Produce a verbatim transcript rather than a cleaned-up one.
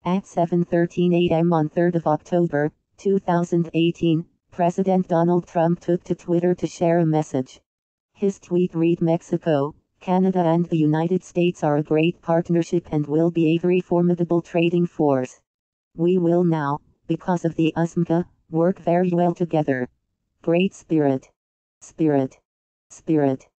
At seven thirteen a m on third of October, two thousand eighteen, President Donald Trump took to Twitter to share a message. His tweet read: Mexico, Canada and the United States are a great partnership and will be a very formidable trading force. We will now, because of the U S M C A, work very well together. Great spirit. Spirit. Spirit.